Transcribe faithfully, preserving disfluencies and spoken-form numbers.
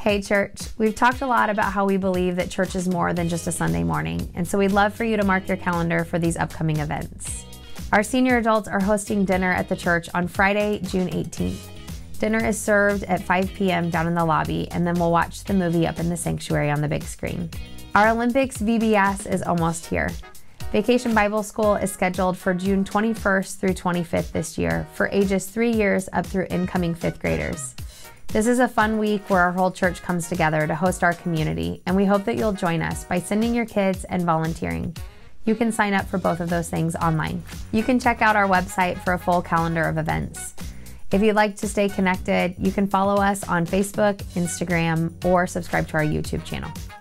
Hey church, we've talked a lot about how we believe that church is more than just a Sunday morning, and so we'd love for you to mark your calendar for these upcoming events. Our senior adults are hosting dinner at the church on Friday, June eighteenth. Dinner is served at five p m down in the lobby, and then we'll watch the movie up in the sanctuary on the big screen. Our Olympics V B S is almost here. Vacation Bible School is scheduled for June twenty-first through twenty-fifth this year for ages three years up through incoming fifth graders. This is a fun week where our whole church comes together to host our community, and we hope that you'll join us by sending your kids and volunteering. You can sign up for both of those things online. You can check out our website for a full calendar of events. If you'd like to stay connected, you can follow us on Facebook, Instagram, or subscribe to our YouTube channel.